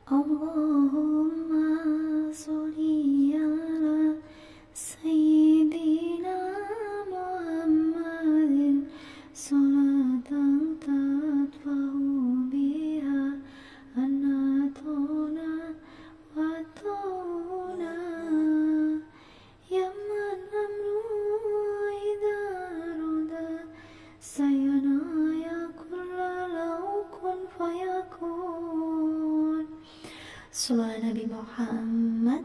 Allahumma sholli ala Sayyidina Muhammadin salatan tadfa'u biha anatona wa tauna yaman amru idha roda sayana ya kullalau kun fayakun. Sallallahu Nabi Muhammad.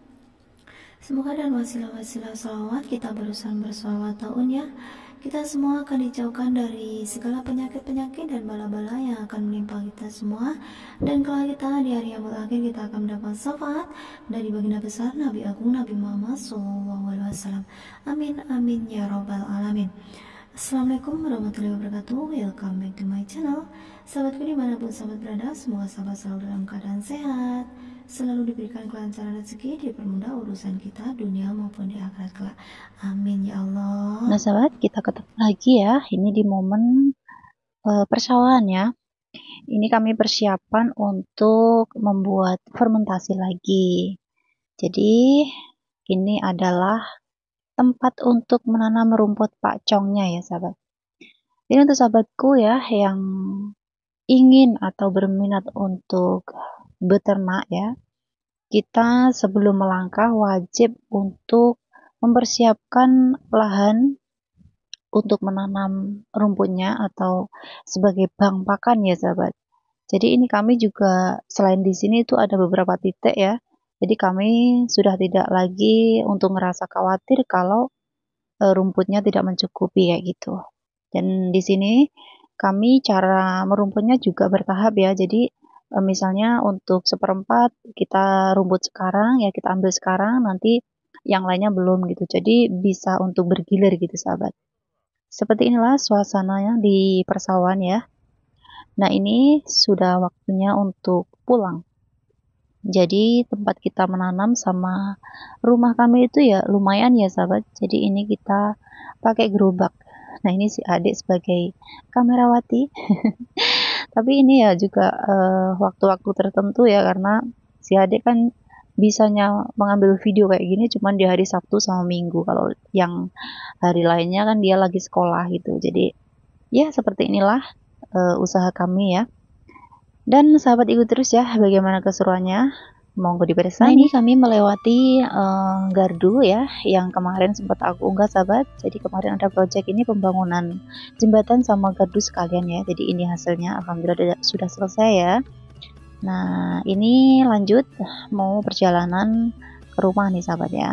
Semoga dan wasilah-wasilah salawat kita berusaha bersalawat tahun ya. Kita semua akan dijauhkan dari segala penyakit-penyakit dan bala-bala yang akan menimpa kita semua. Dan kalau kita di hari yang akhir kita akan mendapat syafaat dari baginda besar Nabi Agung Nabi Muhammad SAW. Amin amin ya robbal alamin. Assalamualaikum warahmatullahi wabarakatuh. Welcome back to my channel. Sahabatku dimanapun sahabat berada, semoga sahabat selalu dalam keadaan sehat, selalu diberikan kelancaran rezeki, dipermudah urusan kita dunia maupun di akhirat kelak. Amin ya Allah. Nah sahabat, kita ketemu lagi ya. Ini di momen persyawalan ya. Ini kami persiapan untuk membuat fermentasi lagi. Jadi ini adalah tempat untuk menanam rumput pakcongnya ya sahabat. Ini untuk sahabatku ya yang ingin atau berminat untuk beternak ya. Kita sebelum melangkah wajib untuk mempersiapkan lahan untuk menanam rumputnya atau sebagai bank pakan ya sahabat. Jadi ini kami juga selain di sini itu ada beberapa titik ya. Jadi kami sudah tidak lagi untuk ngerasa khawatir kalau rumputnya tidak mencukupi kayak gitu. Dan di sini kami cara merumputnya juga bertahap ya. Jadi misalnya untuk seperempat kita rumput sekarang ya kita ambil sekarang, nanti yang lainnya belum gitu. Jadi bisa untuk bergilir gitu sahabat. Seperti inilah suasananya di persawahan ya. Nah ini sudah waktunya untuk pulang. Jadi tempat kita menanam sama rumah kami itu ya lumayan ya sahabat. Jadi ini kita pakai gerobak. Nah ini si adik sebagai kamerawati. Tapi ini ya juga waktu-waktu tertentu ya, karena si adik kan bisanya mengambil video kayak gini cuman di hari Sabtu sama Minggu. Kalau yang hari lainnya kan dia lagi sekolah gitu. Jadi ya seperti inilah usaha kami ya. Dan sahabat ikut terus ya bagaimana keseruannya. Monggo dipersani. Nah ini kami melewati gardu ya yang kemarin sempat aku unggah sahabat. Jadi kemarin ada project ini pembangunan jembatan sama gardu sekalian ya. Jadi ini hasilnya alhamdulillah sudah selesai ya. Nah ini lanjut mau perjalanan ke rumah nih sahabat ya.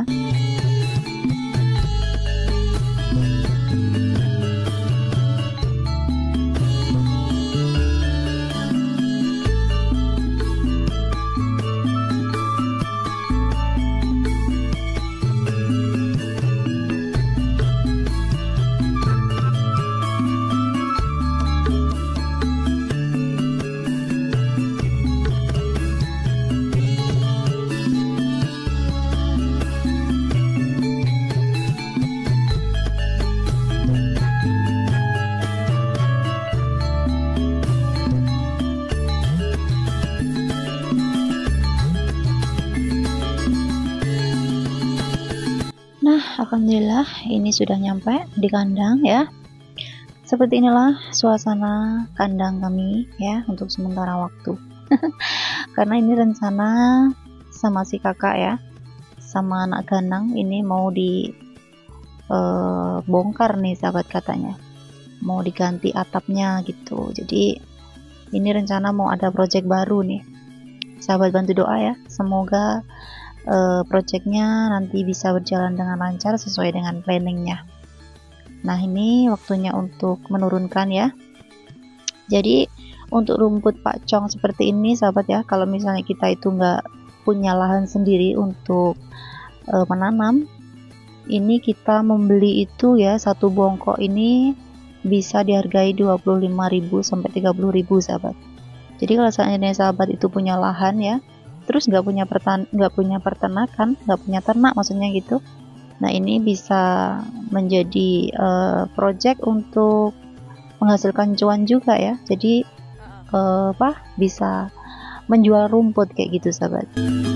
Nah, alhamdulillah ini sudah nyampe di kandang ya. Seperti inilah suasana kandang kami ya untuk sementara waktu. Karena ini rencana sama si kakak ya, sama anak ganang ini mau dibongkar nih sahabat katanya. Mau diganti atapnya gitu. Jadi ini rencana mau ada project baru nih. Sahabat bantu doa ya, semoga projectnya nanti bisa berjalan dengan lancar sesuai dengan planningnya. Nah ini waktunya untuk menurunkan ya. Jadi untuk rumput pakcong seperti ini sahabat ya, kalau misalnya kita itu nggak punya lahan sendiri untuk menanam, ini kita membeli itu ya satu bongkok ini bisa dihargai 25.000 sampai 30.000 sahabat. Jadi kalau seandainya sahabat itu punya lahan ya, terus nggak punya peternakan, nggak punya ternak maksudnya gitu, nah ini bisa menjadi project untuk menghasilkan cuan juga ya. Jadi bisa menjual rumput kayak gitu sahabat.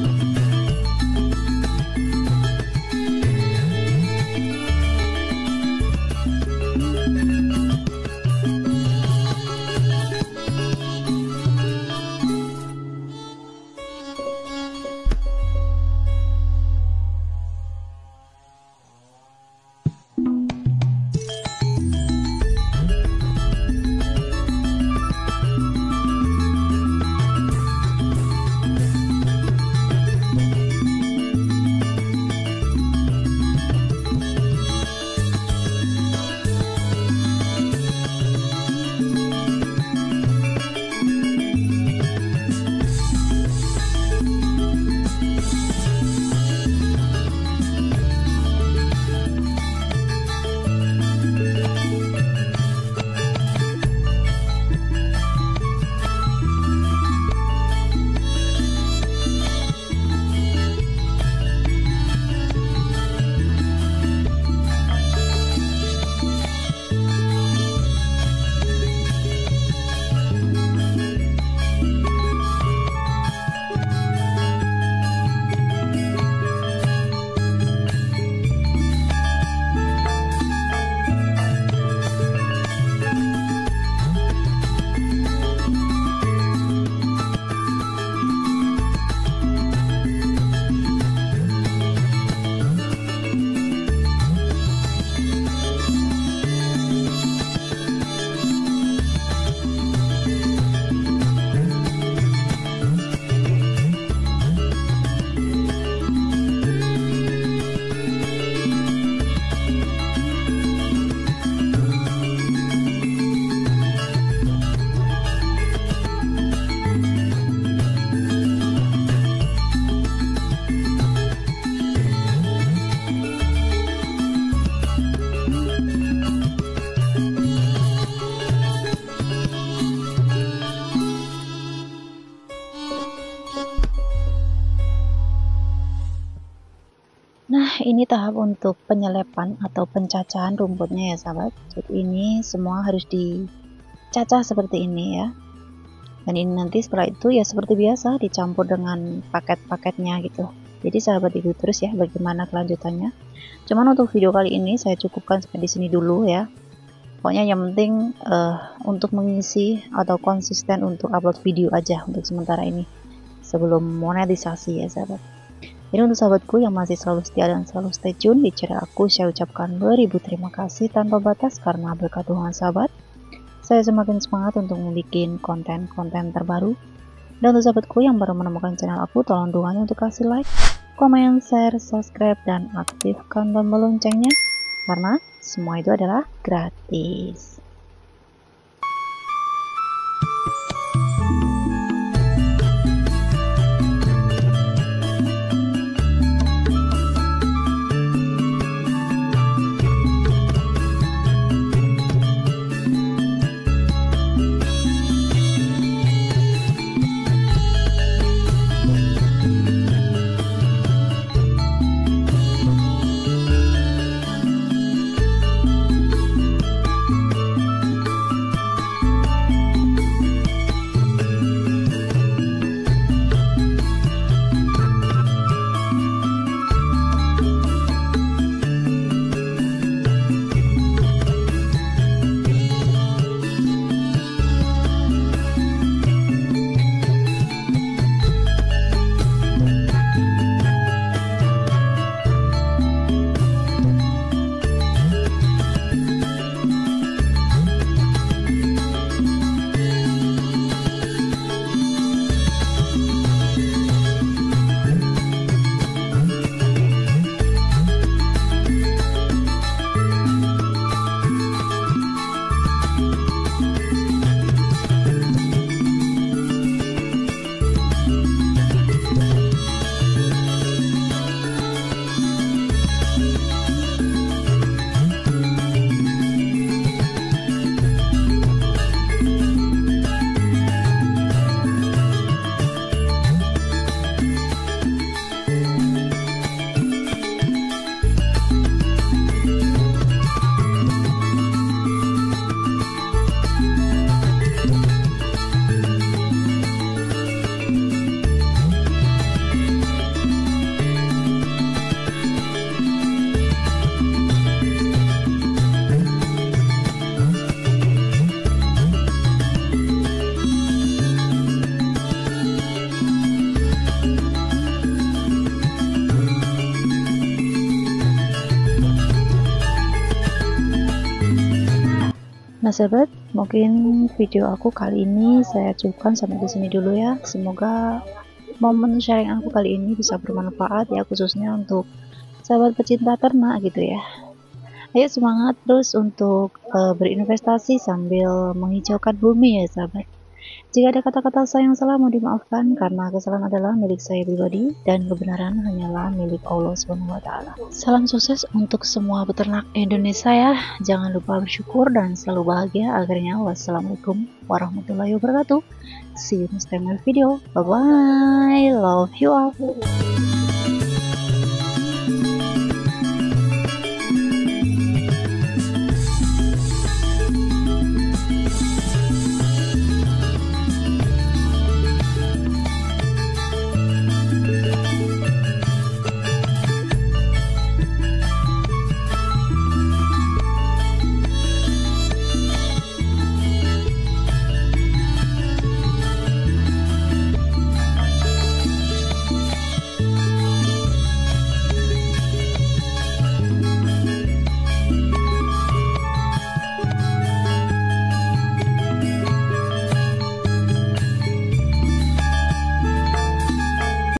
Nah, ini tahap untuk penyelepan atau pencacahan rumputnya ya sahabat. Jadi ini semua harus dicacah seperti ini ya. Dan ini nanti setelah itu ya seperti biasa dicampur dengan paket-paketnya gitu. Jadi sahabat ikuti terus ya bagaimana kelanjutannya. Cuman untuk video kali ini saya cukupkan sampai di sini dulu ya. Pokoknya yang penting untuk mengisi atau konsisten untuk upload video aja untuk sementara ini sebelum monetisasi ya sahabat. Jadi untuk sahabatku yang masih selalu setia dan selalu stay tune di channel aku, saya ucapkan beribu terima kasih tanpa batas karena berkat Tuhan sahabat, saya semakin semangat untuk membuat konten-konten terbaru. Dan untuk sahabatku yang baru menemukan channel aku, tolong dukungannya untuk kasih like, komen, share, subscribe, dan aktifkan tombol loncengnya karena semua itu adalah gratis. Nah sahabat, mungkin video aku kali ini saya cukupkan sampai di sini dulu ya. Semoga momen sharing aku kali ini bisa bermanfaat ya, khususnya untuk sahabat pecinta ternak gitu ya. Ayo semangat terus untuk berinvestasi sambil menghijaukan bumi ya sahabat. Jika ada kata-kata saya yang salah mohon dimaafkan, karena kesalahan adalah milik saya pribadi dan kebenaran hanyalah milik Allah SWT. Salam sukses untuk semua peternak Indonesia ya. Jangan lupa bersyukur dan selalu bahagia akhirnya. Wassalamualaikum warahmatullahi wabarakatuh. See you next time in video. Bye bye. Love you all.